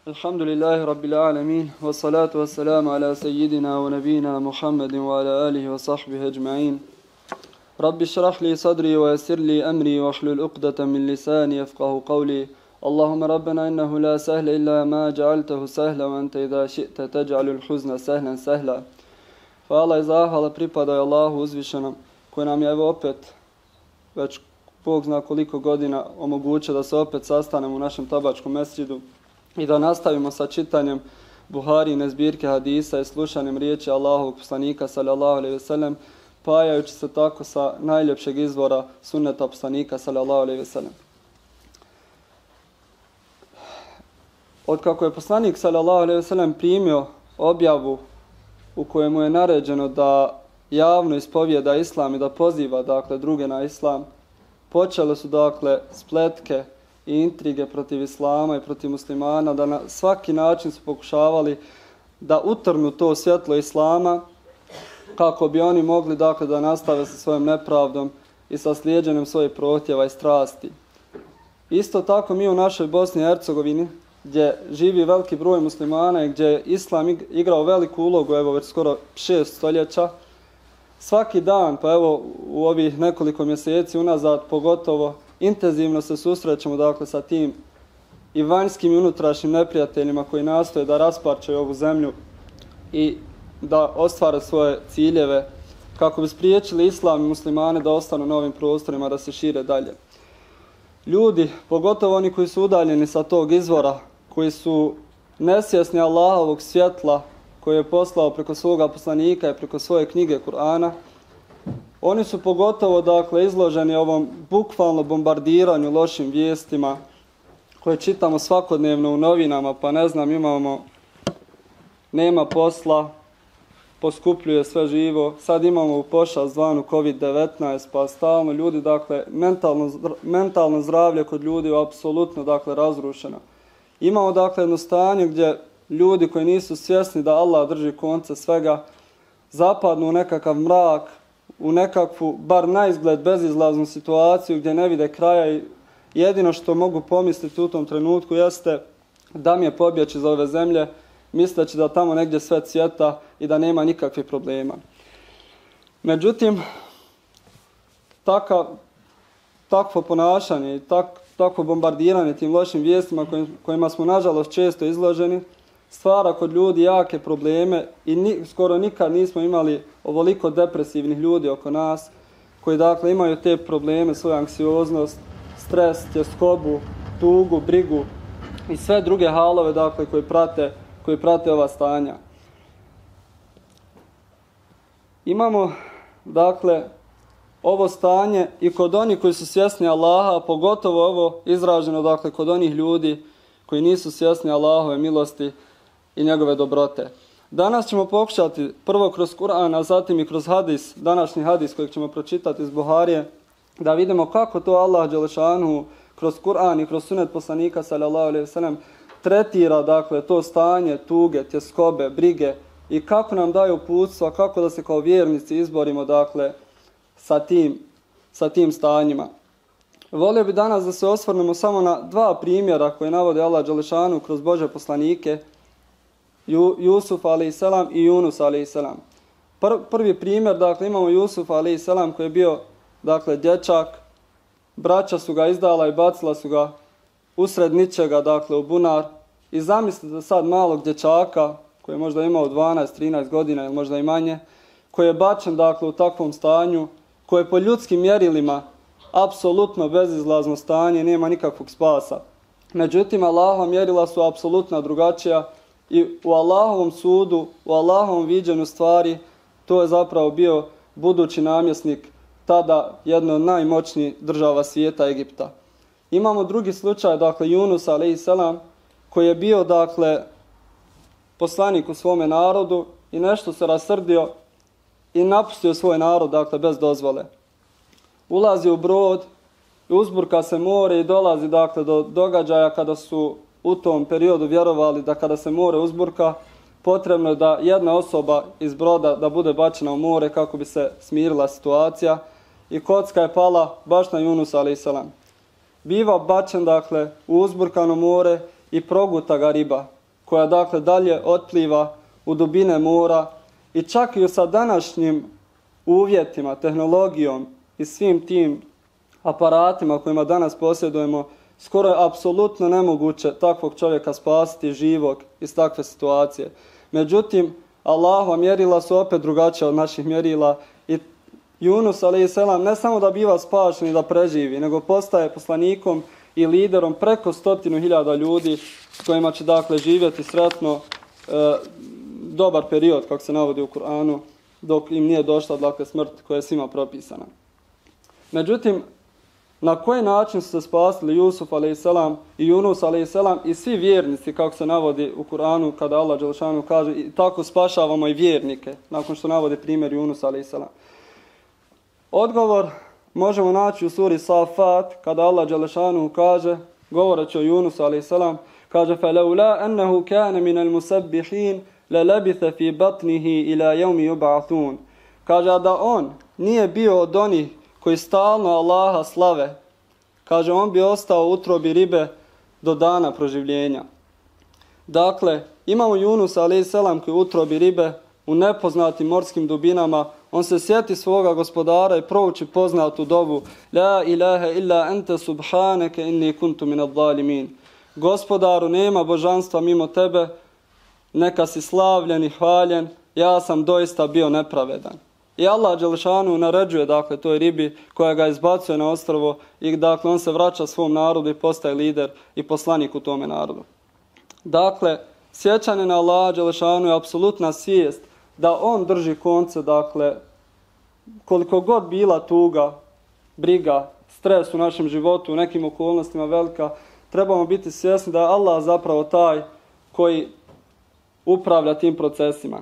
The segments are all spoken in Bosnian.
Alhamdulillahi Rabbil Alamin, wa salatu wa salamu ala sayyidina wa nabina Muhammadin wa ala alihi wa sahbihi ajma'in. Rabbi šrah li sadri wa yasir li amri wa hlul uqdatan min lisani yafqahu qawli. Allahumma rabbana innahu la sahla illa ma ja'altahu sahla wa anta idha ši'ta taj'alul huzna sahlan sahla. Hvala i zahvala pripadaju Allahu uzvišenom koji nam je evo opet već Bog zna koliko godina omogućio da se opet sastanemo u našem tabačkom mesdžidu i da nastavimo sa čitanjem Buharine zbirke hadisa i slušanjem riječi Allahovog poslanika sallallahu alejhi ve sellem, pajajući se tako sa najljepšeg izvora sunneta poslanika sallallahu alejhi ve sellem. Od kako je poslanik sallallahu alejhi ve sellem primio objavu u kojemu je naređeno da javno ispovijeda islam i da poziva dakle druge na islam, počele su dakle spletke i intrige protiv islama i protiv muslimana, da na svaki način su pokušavali da utrnu to svjetlo islama kako bi oni mogli dakle da nastave sa svojom nepravdom i sa slijeđenjem svojih prohtjeva i strasti. Isto tako mi u našoj Bosni i Hercegovini, gdje živi veliki broj muslimana i gdje je islam igrao veliku ulogu, evo već skoro 6 stoljeća, svaki dan, pa evo u ovih nekoliko mjeseci unazad pogotovo, intenzivno se susrećemo dakle sa tim i vanjskim i unutrašnjim neprijateljima koji nastoje da rasparčaju ovu zemlju i da ostvare svoje ciljeve kako bi spriječili islam i muslimane da ostanu na ovim prostorima, da se šire dalje. Ljudi, pogotovo oni koji su udaljeni sa tog izvora, koji su nesvjesni Allahovog svjetla koje je poslao preko svoga poslanika i preko svoje knjige Kur'ana, oni su pogotovo dakle izloženi ovom bukvalno bombardiranju lošim vijestima koje čitamo svakodnevno u novinama, pa ne znam, nema posla, poskupljuje sve živo, sad imamo u pošast zvanu COVID-19, pa stalno ljudi, dakle, mentalno zdravlje kod ljudi je apsolutno dakle razrušeno. Imamo dakle jedno stanje gdje ljudi koji nisu svjesni da Allah drži konce svega, zapadnu u nekakav mrak, u nekakvu, bar na izgled, bezizlaznu situaciju gdje ne vide kraja i jedino što mogu pomisliti u tom trenutku jeste da mi je pobjeći iz ove zemlje, misleći da tamo negdje sve cvjeta i da nema nikakvih problema. Međutim, takvo ponašanje i takvo bombardiranje tim lošim vijestima kojima smo nažalost često izloženi, stvara kod ljudi jake probleme i skoro nikad nismo imali ovoliko depresivnih ljudi oko nas koji dakle imaju te probleme, svoju anksioznost, stres, tjeskobu, tugu, brigu i sve druge halove dakle koji prate ova stanja. Imamo dakle ovo stanje i kod onih koji su svjesni Allaha, pogotovo ovo izraženo dakle kod onih ljudi koji nisu svjesni Allahove milosti i njegove dobrote. Danas ćemo pokušati prvo kroz Kur'an, a zatim i kroz hadis, današnji hadis kojeg ćemo pročitati iz Buharije, da vidimo kako to Allah dželešanu kroz Kur'an i kroz sunet poslanika sallallahu alejhi ve sellem tretira dakle to stanje tuge, tjeskobe, brige i kako nam daje uputstva, kako da se kao vjernici izborimo dakle sa tim stanjima. Volio bi danas da se osvrnemo samo na dva primjera koje navode Allah dželešanu kroz Božje poslanike, Jusuf a.s. i Yunus a.s. Prvi primjer, dakle, imamo Jusuf a.s. koji je bio, dakle, dječak, braća su ga izdala i bacila su ga usred ničega, dakle, u bunar. I zamislite sad malog dječaka, koji je možda imao 12-13 godina ili možda i manje, koji je bačen, dakle, u takvom stanju, koji je po ljudskim mjerilima apsolutno bezizlazno stanje, nema nikakvog spasa. Međutim, Allahova mjerila su apsolutno drugačija i u Allahovom sudu, u Allahovom viđenju stvari, to je zapravo bio budući namjesnik tada jedne od najmoćnijih država svijeta, Egipta. Imamo drugi slučaj, dakle, Yunus a.s. koji je bio, dakle, poslanik u svome narodu i nešto se rasrdio i napustio svoj narod, dakle, bez dozvole. Ulazi u brod, uzburka se more i dolazi, dakle, do događaja kada su u tom periodu vjerovali da kada se more uzburka, potrebno je da jedna osoba iz broda da bude bačena u more kako bi se smirila situacija i kocka je pala baš na Yunus a.s. Biva bačen, dakle, u uzburkano more i proguta ga riba, koja dakle dalje otpliva u dubine mora i čak i sa današnjim uvjetima, tehnologijom i svim tim aparatima kojima danas posjedujemo, skoro je apsolutno nemoguće takvog čovjeka spasiti živog iz takve situacije. Međutim, Allahova mjerila su opet drugačija od naših mjerila i Yunus a.s. ne samo da biva spašen i da preživi, nego postaje poslanikom i liderom preko 100.000 ljudi s kojima će dakle živjeti sretno dobar period, kako se navodi u Kur'anu, dok im nije došla dakle smrt koja je svima propisana. Međutim, na koji način su se spasili Jusuf a.s. i Yunus a.s. i svi vjernici, kako se navodi u Kur'anu, kada Allah dželešanu kaže i tako spašavamo i vjernike, nakon što navodi primjer Yunus a.s. Odgovor možemo naći u suri Safat, kada Allah dželešanu kaže, govoreći o Yunusu a.s. kaže فَلَوْلَا أَنَّهُ كَانَ مِنَ الْمُسَبِّحِينَ لَلَبِثَ فِي بَطْنِهِ إِلَى يَوْمِ يُبْعَثُونَ. Kaže da on nije bio od onih koji stalno Allaha slave, kaže on bi ostao u utrobi ribe do dana proživljenja. Dakle, imamo Yunus a.s. koji u utrobi ribe u nepoznatim morskim dubinama, on se sjeti svoga gospodara i prouči poznatu dovu La ilaha illa ente subhaneke inni kuntu minad zalimin. Gospodaru, nema božanstva mimo tebe, neka si slavljen i hvaljen, ja sam doista bio nepravedan. I Allah dželešanu naređuje dakle toj ribi koja ga izbacuje na ostrvo i dakle on se vraća svom narodu i postaje lider i poslanik u tome narodu. Dakle, sjećanje na Allah dželešanu je apsolutna svijest da on drži konce, dakle, koliko god bila tuga, briga, stres u našem životu, u nekim okolnostima velika, trebamo biti svjesni da je Allah zapravo taj koji upravlja tim procesima.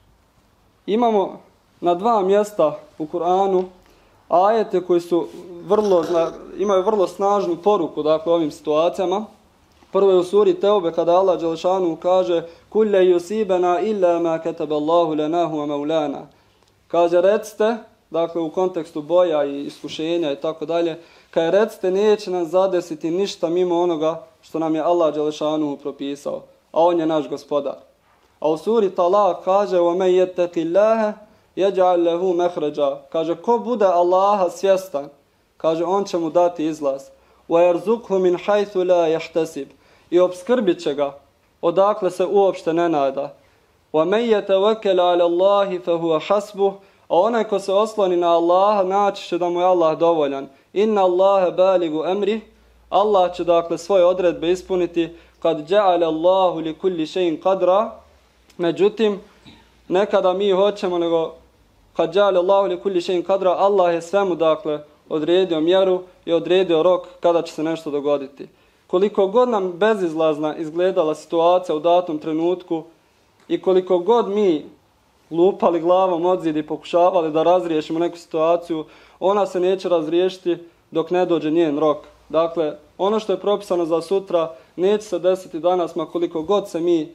Imamo na 2 mjesta u Kur'anu ajete koji su imaju vrlo snažnu poruku dakle ovim situacijama. Prvo je u suri Teube kada Allah dželešanu kaže kulle yusibana illa ma kataballahu lana huwa maulana. Kaže recite, dakle u kontekstu boja i iskušenja i tako dalje, kaže recite neće nas zadesiti ništa mimo onoga što nam je Allah dželešanu propisao, a on je naš gospodar. A u suri Talak kaže wa man yattaqillaha yaj'al lahu makhraja. Kaže ko bude Allaha svjestan, kaže on će mu dati izlaz. Wa yarzuqhu min haythu la yahtasib. I obskrbit će ga odakle se uopšte ne nada. Wa man yatawakkal 'ala Allahi fa huwa hasbuh. A onaj ko se osloni na Allaha naći će da mu je Allah dovoljan. Inna Allaha baligu amri. Allah će dakle svoje odredbe ispuniti. Kad ja'ala Allahu li kulli shay'in qadra. Međutim, nekada mi hoćemo, nego kad ja'ala Allahu li kulli shay'in qadra, Allah je svemu dakle odredio mjeru i odredio rok kada će se nešto dogoditi. Koliko god nam bezizlazna izgledala situacija u datom trenutku i koliko god mi lupali glavom od zid i pokušavali da razriješimo neku situaciju, ona se neće razriješiti dok ne dođe njen rok. Dakle, ono što je propisano za sutra neće se desiti danas, ma koliko god se mi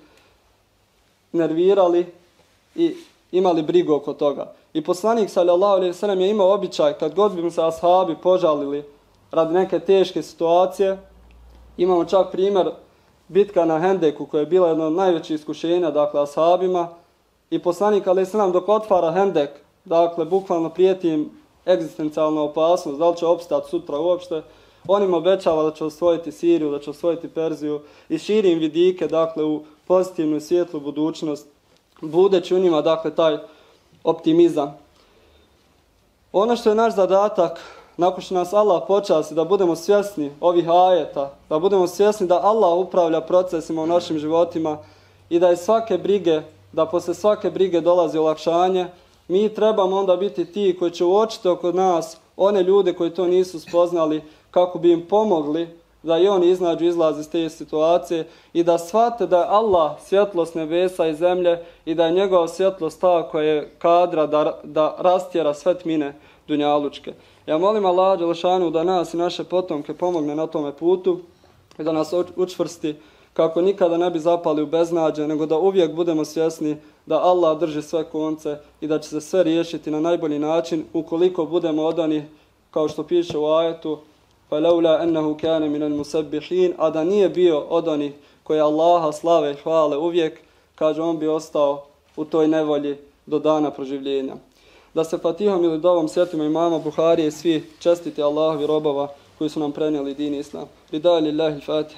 nervirali i imali brigu oko toga. I poslanik sallallahu alejhi ve sellem je imao običaj kad god bi mu se ashabi požalili radi neke teške situacije. Imamo čak primjer bitka na Hendeku koja je bila jedno od najvećih iskušenja dakle ashabima i poslanik alejhi ve sellem dok otvara Hendek, dakle bukvalno prijeti im egzistencijalna opasnost, da li će opstati sutra uopšte, on im obećava da će osvojiti Siriju, da će osvojiti Perziju i širi im vidike dakle u pozitivnu i svijetlu budućnost, budeći u njima dakle taj optimizam. Ono što je naš zadatak, nakon što nas Allah počasti da budemo svjesni ovih ajeta, da budemo svjesni da Allah upravlja procesima u našim životima i da je svake brige, da posle svake brige dolazi olakšanje, mi trebamo onda biti ti koji će uočiti oko nas one ljude koji to nisu spoznali kako bi im pomogli da i oni iznađu izlaz iz te situacije i da shvate da je Allah svjetlost nebesa i zemlje i da je njegova svjetlost ta koja je kadra da rastjera sve tmine dunjalučke. Ja molim Allah dželešanu da nas i naše potomke pomogne na tome putu i da nas učvrsti kako nikada ne bi zapali u beznađe, nego da uvijek budemo svjesni da Allah drži sve konce i da će se sve riješiti na najbolji način ukoliko budemo od onih, kao što piše u ajetu, فَلَوْلَا أَنَّهُ كَانَ مِنَ الْمُسَبِّحِينَ, a da nije bio od onih koje Allaha slave i hvale uvijek, kaže on bi ostao u toj nevolji do dana proživljenja. Da se Fatihom ili dovom sjetimo imama Buharije i svi čestiti Allahovi robova koji su nam prenijeli din Islam. Ridaj lillahi Fatiha.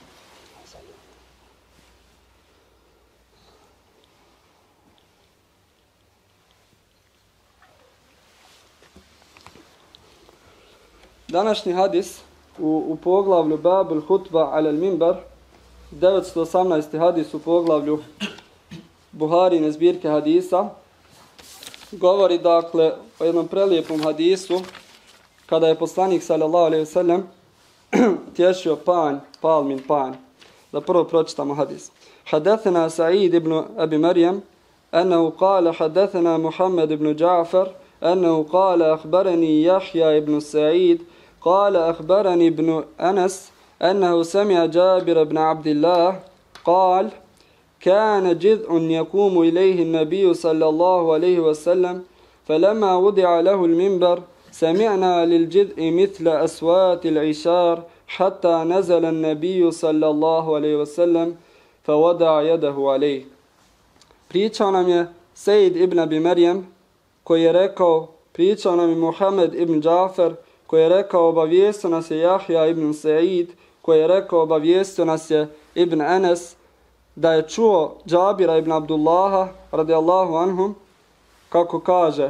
Današnji hadis u poglavlju Babul Hutba alel Minbar, 918. hadis u poglavlju Buharine zbirke hadisa, govori dakle o jednom prelijepom hadisu kada je poslanik sallallahu alejhi ve sellem tješio panj, palmin panj. Da prvo pročitamo hadis. Hadathana Sa'id ibn Abi Maryam annahu qala hadathana Muhammad ibn Ja'far annahu qala akhbarani Yahya ibn Sa'id قال أخبرني ابن أنس أنه سمع جابر بن عبد الله قال كان جذع يقوم إليه النبي صلى الله عليه وسلم فلما وضع له المنبر سمعنا للجذع مثل أصوات العشار حتى نزل النبي صلى الله عليه وسلم فوضع يده عليه. Pričao nam je Sejid ibn Abi Maryam koji je rekao, pričao nam je Muhammed ibn Džafer koji je rekao, obavijestio nas je Jahja ibn Sa'id, koji je rekao, obavijestio nas je Ibn Anas, da je čuo Džabira ibn Abdullaha, radijallahu anhum, kako kaže,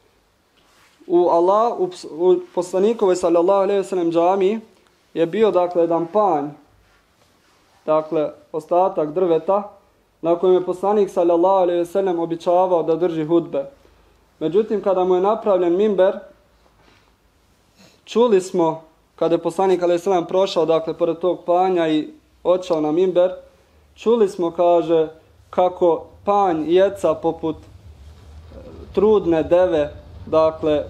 u poslanikovoj sallallahu alejhi ve sellem džamiji je bio dakle jedan panj, dakle ostatak drveta, na kojem je poslanik sallallahu alejhi ve sellem običavao da drži hudbe. Međutim, kada mu je napravljen minber, čuli smo, kada je poslanik alejhi selam prošao, dakle, pored tog panja i otišao na minber, čuli smo, kaže, kako panj jeca poput trudne deve, dakle,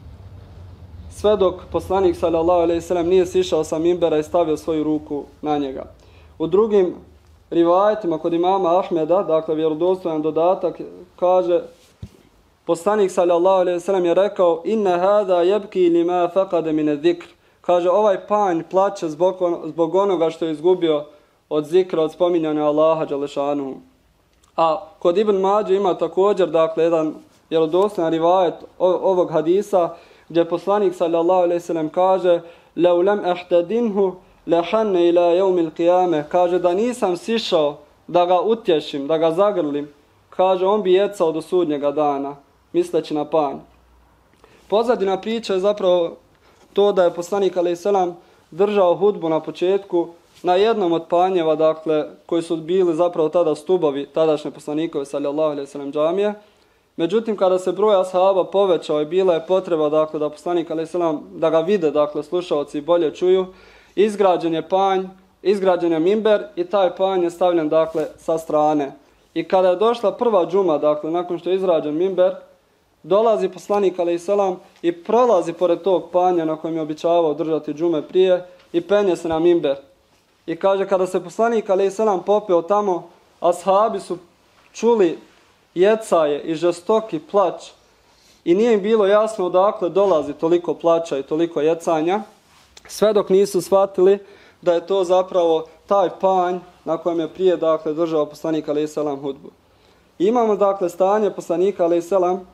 sve dok poslanik sallallahu alejhi selam nije sišao sa minbera i stavio svoju ruku na njega. U drugim rivajetima kod imama Ahmeda, dakle, vjerodostojan dodatak, kaže, poslanik sallallahu alejhi ve sellem je rekao: "Inna hada yabki lima faqada min adh-dhikr." Kaže, ovaj panj plače zbog onoga što je izgubio od zikra, od spominjanja Allaha dželle šanuhu. A kod Ibn Mađe ima također, dakle, jedan vjerodostojan rivajet ovog hadisa gdje poslanik sallallahu alejhi ve sellem kaže: "Law lam ahtadinhu lahanna ila yawm al-qiyamah." Kaže, da nisam sišao da ga utješim, da ga zagrlim, kaže, on bi jecao do sudnjega dana, misleći na panj. Pozadina priča je zapravo to da je poslanik alejhi selam držao hudbu na početku na jednom od panjeva, dakle, koji su bili zapravo tada stubovi tadašnje poslanikove sallallahu alejhi selam džamije. Međutim, kada se broj ashaba povećao i bila je potreba, dakle, da poslanik alejhi selam da ga vide, dakle, slušaoci bolje čuju, izgrađen je panj, izgrađen je minber i taj panj je stavljen, dakle, sa strane. I kada je došla prva džuma, dakle, nakon što je izrađen minber, dolazi poslanik alejhi selam i prolazi pored tog panja na kojem je običavao držati džume prije i penje se na minber. I kaže, kada se poslanik alejhi selam popeo tamo, ashabi su čuli jecaje i žestoki plać i nije im bilo jasno odakle dolazi toliko plaća i toliko jecanja, sve dok nisu shvatili da je to zapravo taj panj na kojem je prije, dakle, držao poslanik alejhi selam hudbu. Imamo, dakle, stanje poslanika alejhi selam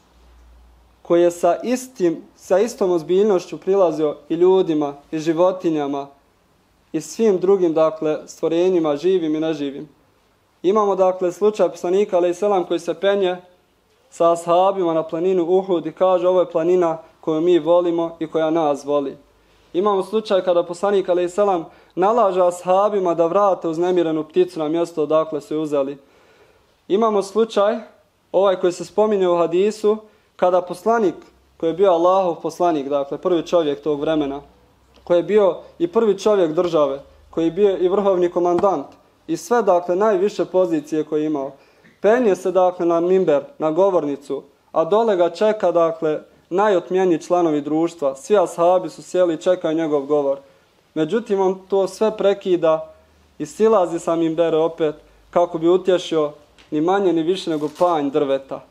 koji je sa istom ozbiljnošću prilazio i ljudima, i životinjama, i svim drugim, dakle, stvorenjima, živim i neživim. Imamo, dakle, slučaj poslanika alejhi selam koji se penje sa ashabima na planinu Uhud i kaže, ovo je planina koju mi volimo i koja nas voli. Imamo slučaj kada poslanik alejhi selam nalaže ashabima da vrate uznemirenu pticu na mjesto odakle su je uzeli. Imamo slučaj, ovaj koji se spominje u hadisu, kada poslanik, koji je bio Allahov poslanik, dakle, prvi čovjek tog vremena, koji je bio i prvi čovjek države, koji je bio i vrhovni komandant, i sve, dakle, najviše pozicije koje je imao, penje se, dakle, na minber, na govornicu, a dole ga čeka, dakle, najotmjeniji članovi društva. Svi ashabi su sjeli i čekaju njegov govor. Međutim, on to sve prekida i silazi sa minbera opet kako bi utješio ni manje ni više nego panj drveta.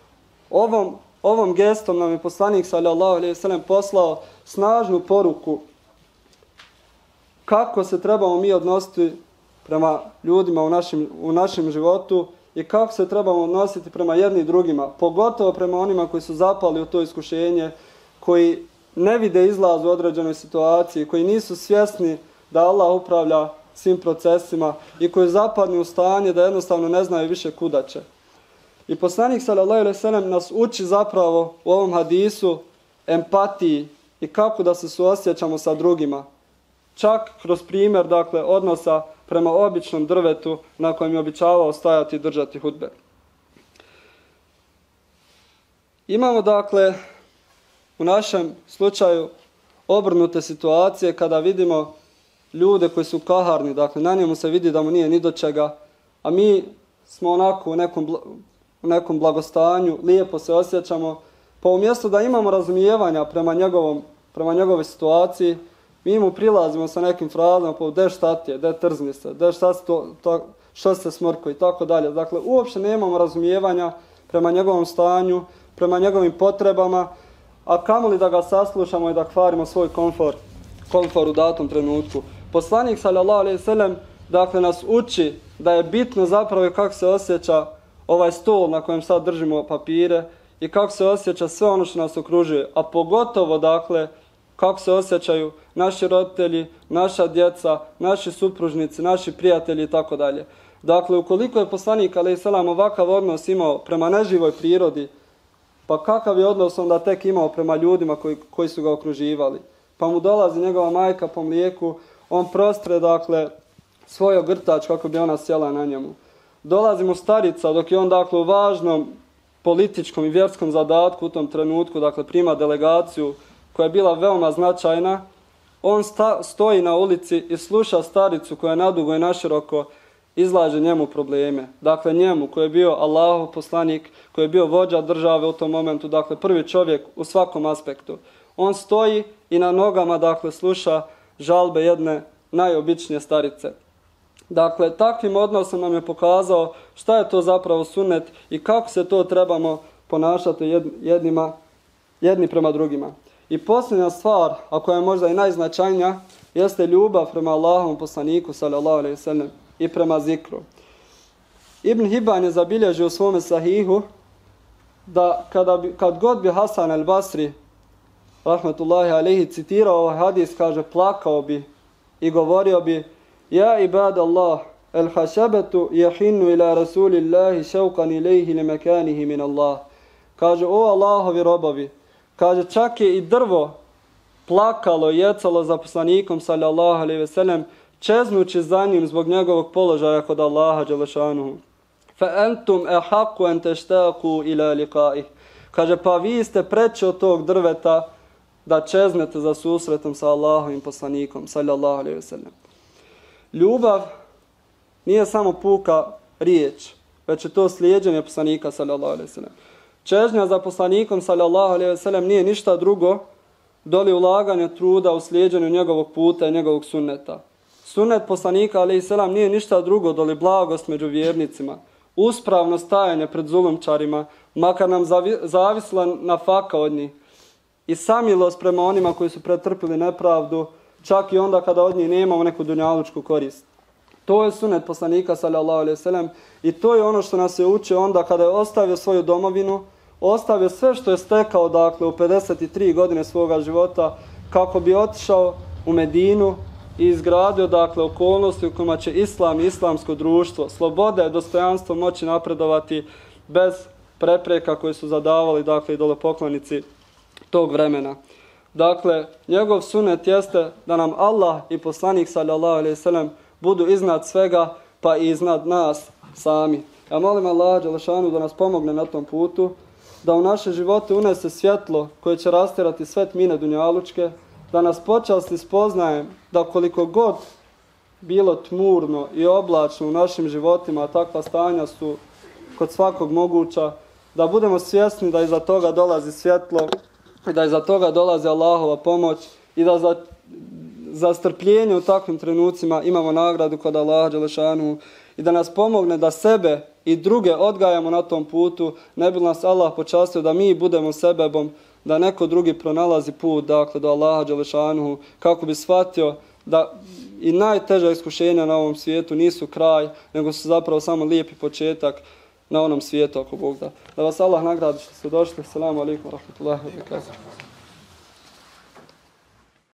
Ovom gestom nam je poslanik sallallahu alejhi ve sellem poslao snažnu poruku kako se trebamo mi odnositi prema ljudima u našem životu i kako se trebamo odnositi prema jedni i drugima, pogotovo prema onima koji su zapali u to iskušenje, koji ne vide izlaz u određenoj situaciji, koji nisu svjesni da Allah upravlja svim procesima i koji zapadnu u stanje da jednostavno ne znaju više kuda će. I poslanik sallallahu alejhi ve sellem nas uči zapravo u ovom hadisu empatiji i kako da se suosjećamo sa drugima. Čak kroz primjer, dakle, odnosa prema običnom drvetu na kojem je običavao stajati i držati hudbe. Imamo, dakle, u našem slučaju obrnute situacije kada vidimo ljude koji su kaharni, dakle, na njemu se vidi da mu nije ni do čega, a mi smo onako u nekom blagostanju, lijepo se osjećamo, pa umjesto da imamo razumijevanja prema njegovoj situaciji, mi mu prilazimo sa nekim frazama, pa de šta ti je, de trzni se, de što se smrko i tako dalje. Dakle, uopće nemamo razumijevanja prema njegovom stanju, prema njegovim potrebama, a kamoli da ga saslušamo i da kvarimo svoj komfor u datom trenutku. Poslanik sallallahu alejhi ve sellem, dakle, nas uči da je bitno zapravo kako se osjeća ovaj stol na kojem sad držimo papire i kako se osjeća sve ono što nas okružuje, a pogotovo, dakle, kako se osjećaju naši roditelji, naša djeca, naši supružnici, naši prijatelji i tako dalje. Dakle, ukoliko je poslanik alejhi selam ovakav odnos imao prema neživoj prirodi, pa kakav je odnos onda tek imao prema ljudima koji su ga okruživali? Pa mu dolazi njegova majka po mlijeku, on prostre, dakle, svoj ogrtač kako bi ona sjela na njemu. Dolazi mu starica dok je on, dakle, u važnom političkom i vjerskom zadatku u tom trenutku, dakle, prima delegaciju koja je bila veoma značajna. On stoji na ulici i sluša staricu koja nadugo i naširoko izlaže njemu probleme. Dakle, njemu koji je bio Allahov poslanik, koji je bio vođa države u tom momentu, dakle, prvi čovjek u svakom aspektu. On stoji i na nogama, dakle, sluša žalbe jedne najobičnije starice. Dakle, takvim odnosom nam je pokazao šta je to zapravo sunnet i kako se to trebamo ponašati jedni prema drugima. I posljednja stvar, a koja je možda i najznačajnija, jeste ljubav prema Allahovom poslaniku sallallahu alejhi ve sellem i prema zikru. Ibn Hibban je zabilježio u svome sahihu da kad god bi Hasan al-Basri rahmetullahi alejhi citirao ovaj hadis, kaže, plakao bi i govorio bi: Ja ibadallah, el-hašabetu jahinu ila rasulillahi šaukan ilaihi li mekanihi min Allah. Kaže, o Allahovi robovi, kaže, čak je i drvo plakalo i jecalo za poslanikom sallallahu alejhi ve sellem, čeznući za njim zbog njegovog položaja kod Allaha dželešanuhu. Fa antum ahaqu an tashtaqu ila liqa'ih. Kaže, pa vi ste preči od tog drveta da čeznete za susretom sa Allahovim poslanikom sallallahu alejhi ve sellem. Ljubav nije samo puka riječ, već je to slijeđenje poslanika sallallahu alejhi ve sellem. Čežnja za poslanikom sallallahu alejhi ve sellem nije ništa drugo doli ulaganje truda u slijeđenju njegovog puta i njegovog sunneta. Sunnet poslanika alejhi selam nije ništa drugo doli blagost među vjernicima, uspravno stajanje pred zulumčarima, makar nam zavisla nafaka od njih, i samilost prema onima koji su pretrpili nepravdu, čak i onda kada od njih nemamo neku dunjalučku korist. To je sunnet poslanika sallallahu alejhi ve sellem i to je ono što nas je učio onda kada je ostavio svoju domovinu, ostavio sve što je stekao, dakle, u 53 godine svoga života, kako bi otišao u Medinu i izgradio, dakle, okolnosti u kojima će islam i islamsko društvo, sloboda i dostojanstvo moći napredovati bez prepreka koje su zadavali, dakle, idolopoklonici tog vremena. Dakle, njegov sunnet jeste da nam Allah i poslanik sallallahu alejhi ve sellem budu iznad svega, pa i iznad nas sami. Ja molim Allaha dželešanu da nas pomogne na tom putu, da u naše živote unese svjetlo koje će rastjerati sve tmine dunjalučke, da nas počasti spoznajem da koliko god bilo tmurno i oblačno u našim životima, takva stanja su kod svakog moguća, da budemo svjesni da iza toga dolazi svjetlo i da iza toga dolazi Allahova pomoć i da za strpljenje u takvim trenucima imamo nagradu kod Allaha dželešanu i da nas pomogne da sebe i druge odgajamo na tom putu, ne bi nas Allah počastio da mi budemo sebebom da neko drugi pronalazi put, dakle, do Allaha dželešanu, kako bi shvatio da i najteža iskušenja na ovom svijetu nisu kraj, nego su zapravo samo lijepi početak na onom svijetu, ako Bog da. Da vas Allah nagradi što ste došli. Assalamu alaikum wa rahmatullahi wa barakatuh.